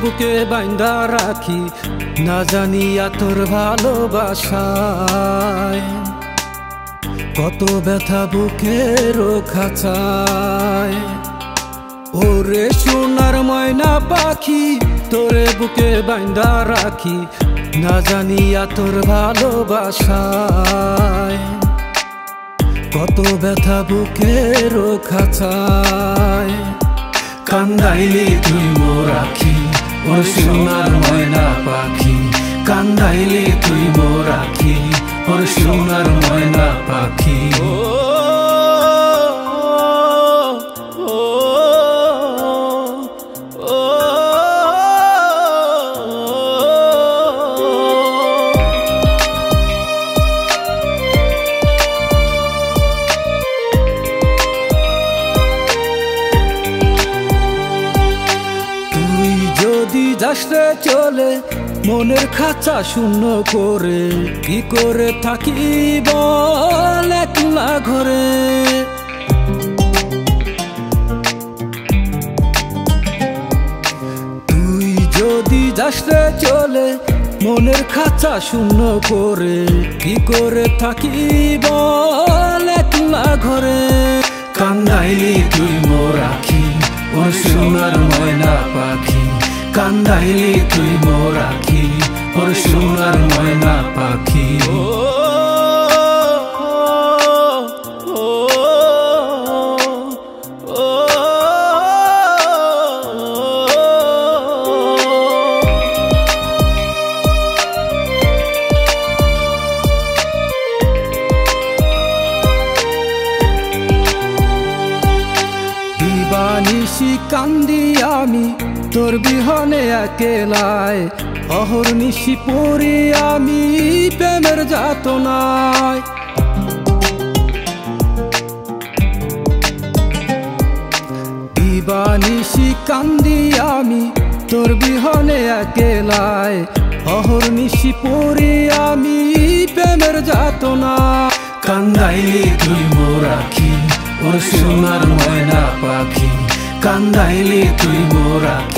বুকে বাইন্ধা রাখি, না জানিয়া তোর ভালোবাসায় কত ব্যথা বুকের খাঁচায়। ওরে সোনার ময়না পাখি, তোরে বুকে বাইন্ধা রাখি, না জানিয়া তোর ভালোবাসায় কত ব্যথা বুকের খাঁচায়। কান্দাইলি তুই মোর আখি, ওর সোনার ময়না পাখি, কান্দাইলি তুই মোর আখি, ওর সোনার ময়না পাখি। যাসরে চলে মনের খাঁচা শূন্য করে, কি করে থাকি বল একলা ঘরে। তুই যদি যাসরে চলে মনের খাঁচা শূন্য করে, কি করে থাকি বল একলা ঘরে। কান্দাইলি তুই মোর আখি, ওর সোনার ময়না পাখি, কান্দাইলি তুই মোর আখি, ওর সোনার ময়না পাখি। দিবানিশি কান্দি আমি তোর বিহনে একেলায়, অহর্নিশি পড়ি আমি প্রেমের যাতনায়। দিবানিশি কান্দি আমি তোর বিহনে একেলায়, অহর্নিশি পড়ি আমি প্রেমের যাতনায়। কান্দাইলি তুই মোর আখি, ওর সোনার ময়না পাখি, কান্দাইলি তুই মোর আখি,